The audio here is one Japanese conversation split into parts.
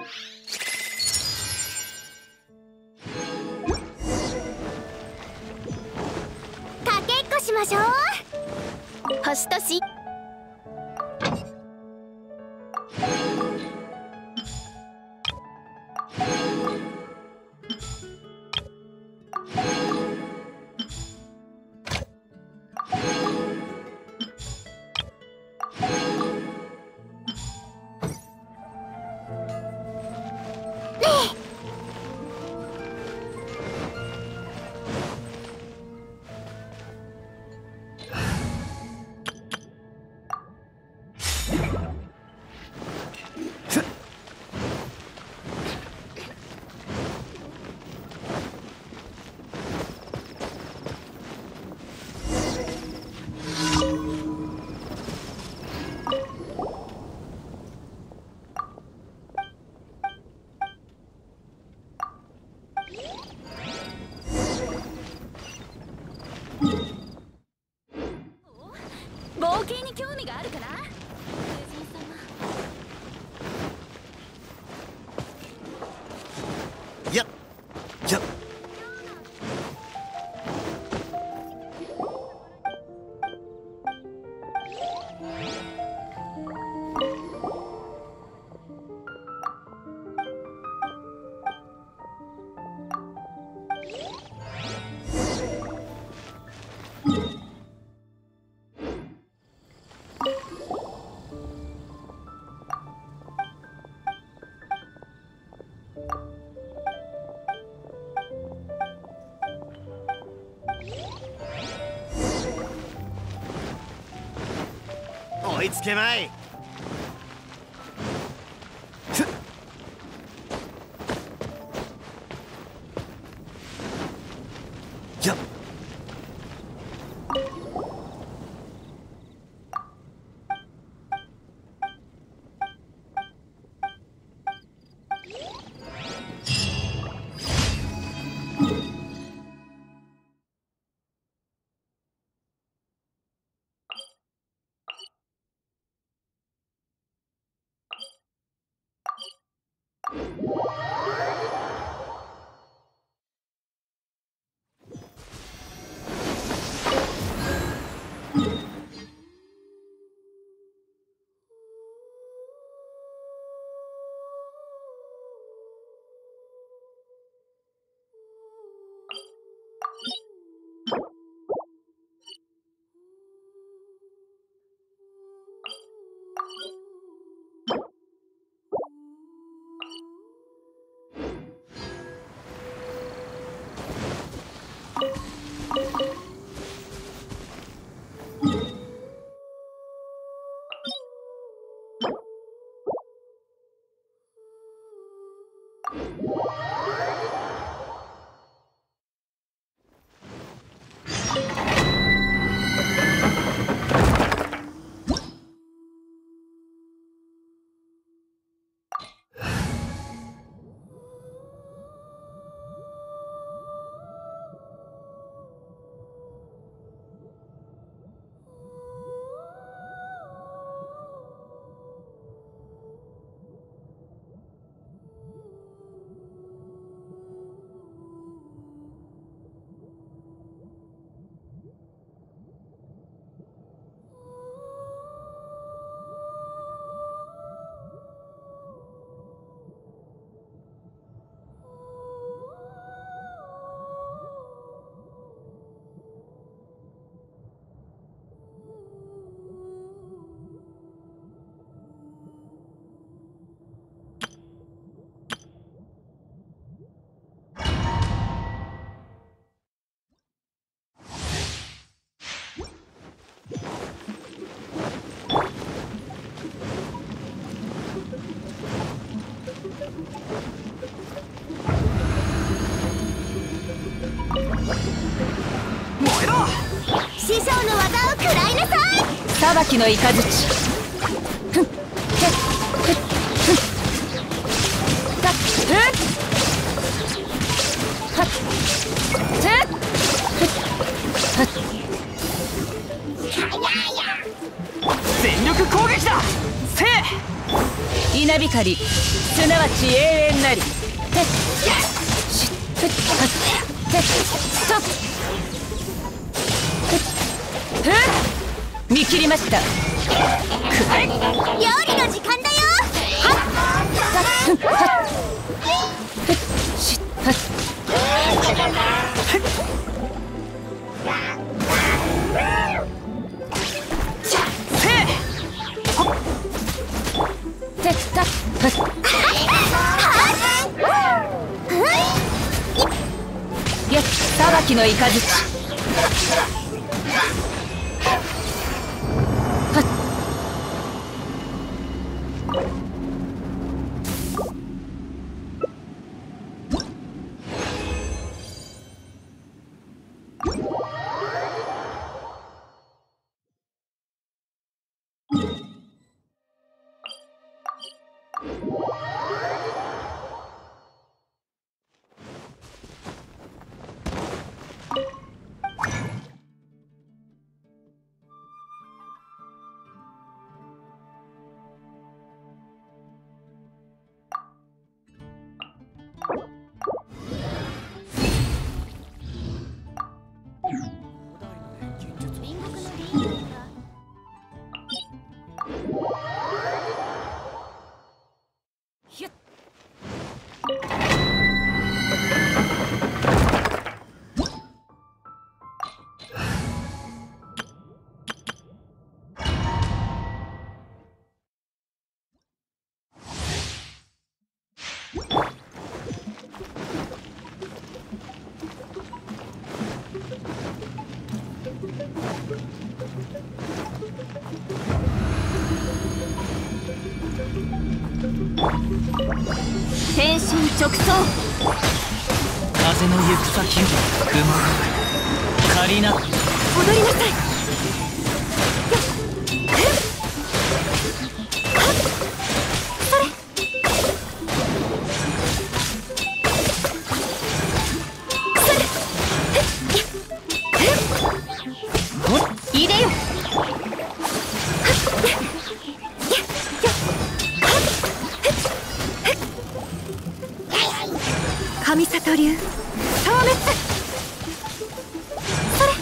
かけっこしましょう。星とし冒険に興味があるかな。 やっやっ追いつけまい。やっ師匠の技を食らいなさい。 裁きの雷。全力攻撃だ。せい稲光。 光すなわち永遠なり。見切りました。 料理の時間だよ。 裁きの雷。 天心直送。 風の行く先を雲借りな。 踊りなさい。 入れよ。 神里流消滅。それ。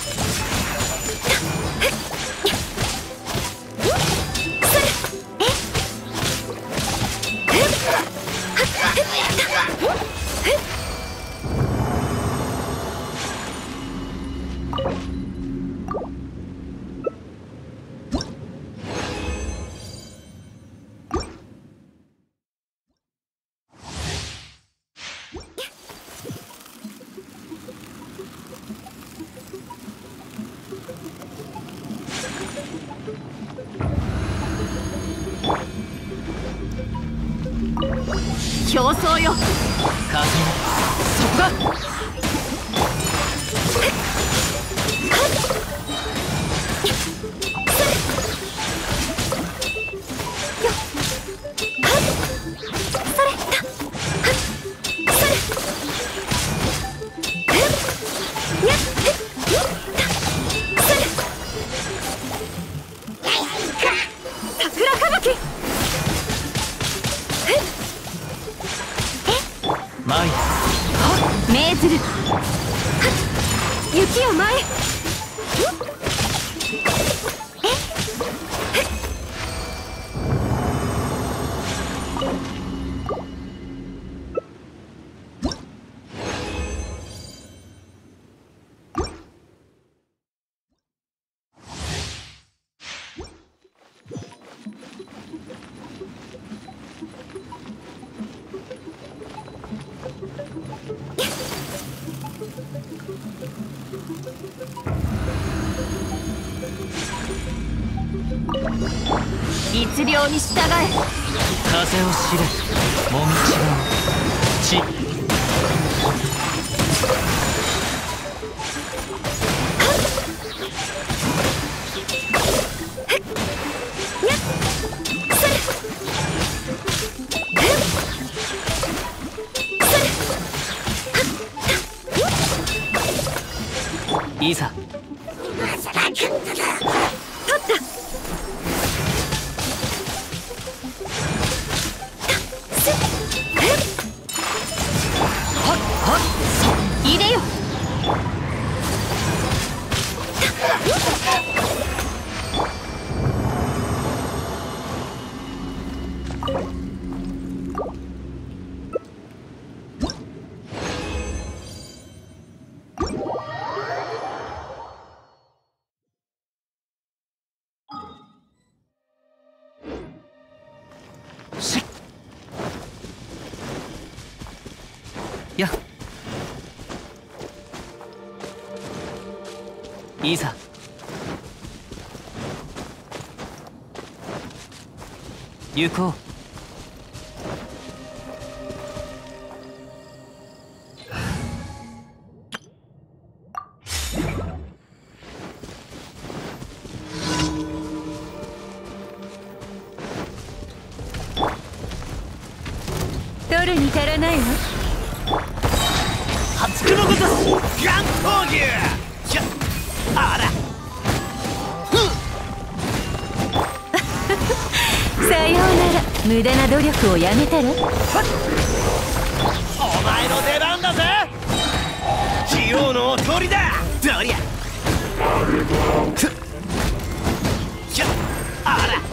競争よ。 風そこが命ずる。 雪を前。 律令に従え。 風を知れもみちが地。いざ。 やっいざ行こう。 取るに足らないわ。 八九のごとしガン闘牛。やっあらさようなら。無駄な努力をやめたら。 お前の出番だぜ。器用のおとりだ。どりゃやっあら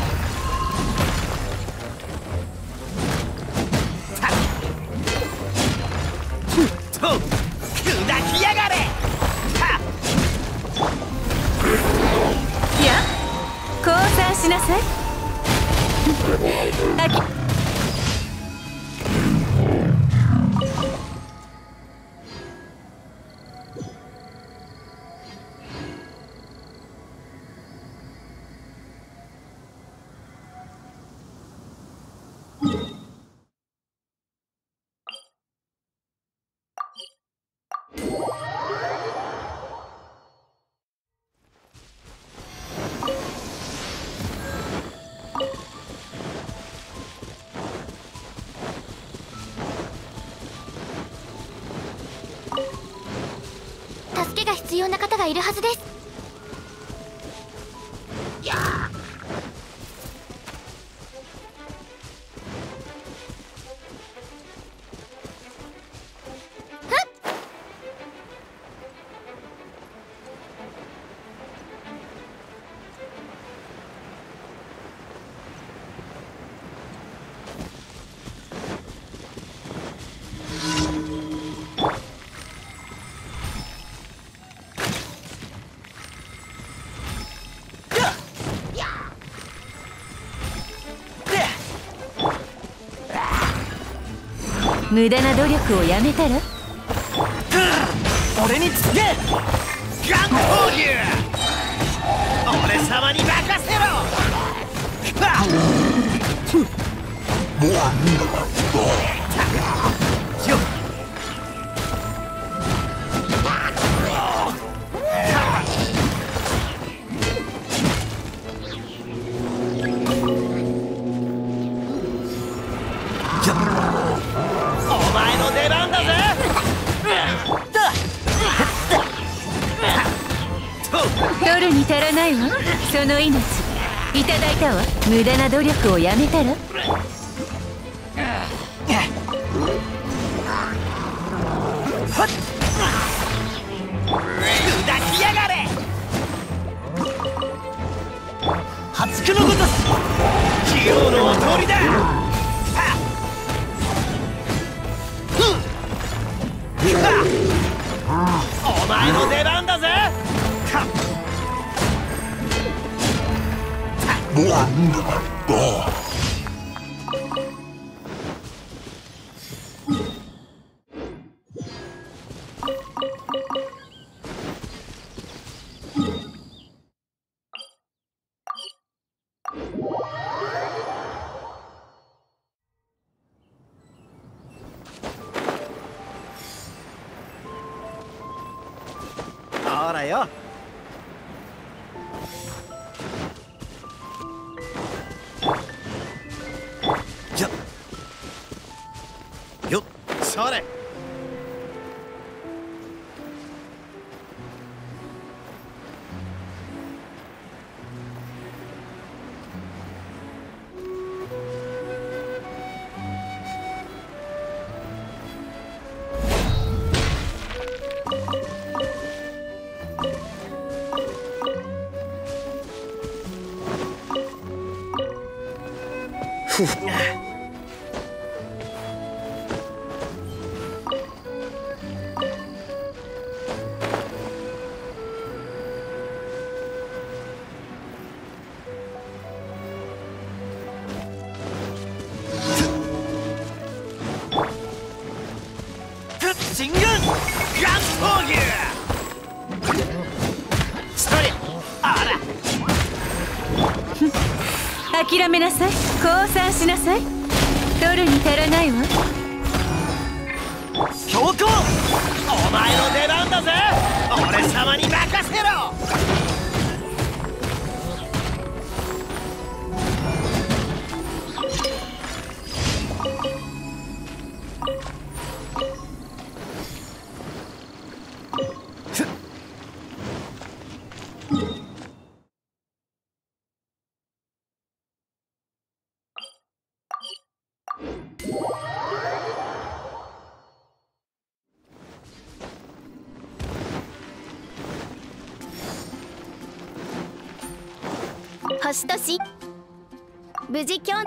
砕きやがれ。 いや、降参しなさい。 助けが必要な方がいるはずです。 無駄な努力をやめたら。 俺につけガン闘牛。俺様に任せろ。よっお前の出番だぜ。 取るに足らないわ。その命いただいたわ。無駄な努力をやめたら。 砕きやがれ。八九のごとし器用のおとりだ。お前の出番だぜ。ほらよ。よっそれ。 進軍乱闘牛そりゃあら諦めなさい。降参しなさい。取るに足らないわ。 強行お前の出番だぜ。俺様に任せろ。 星とし無事キョン。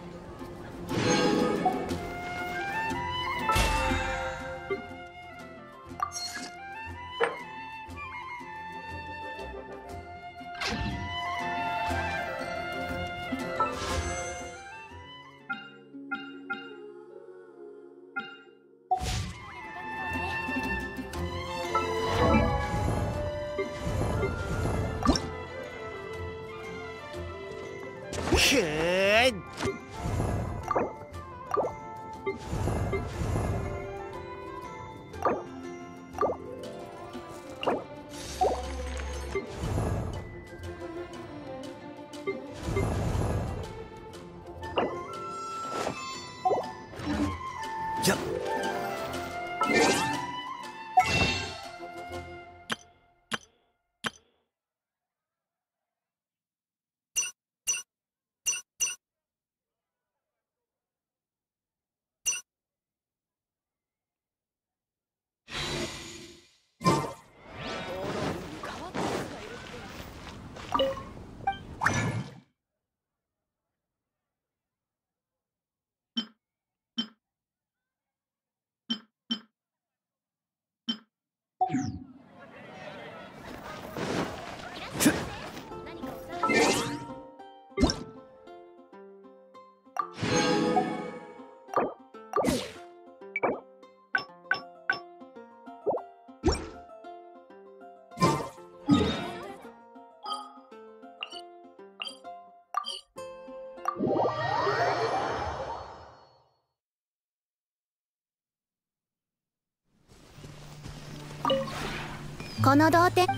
この同点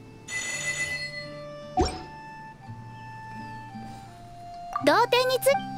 同点につ